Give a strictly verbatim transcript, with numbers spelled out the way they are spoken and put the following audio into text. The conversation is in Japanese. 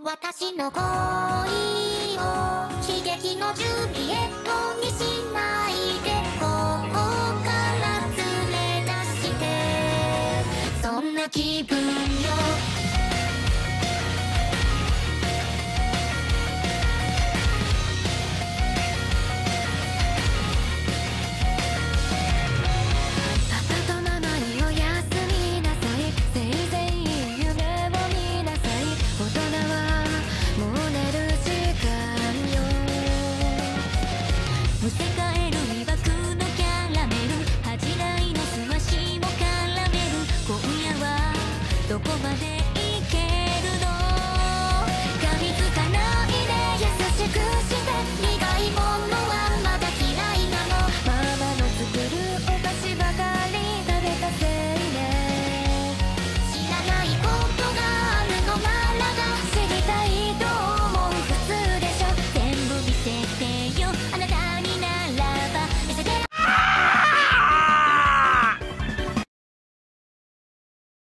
私の恋を悲劇のジュリエットにしないで、ここから連れ出して、そんな気分よ。 むせ返る魅惑のキャラメル、恥じらいのすましも絡める、今夜はどこまで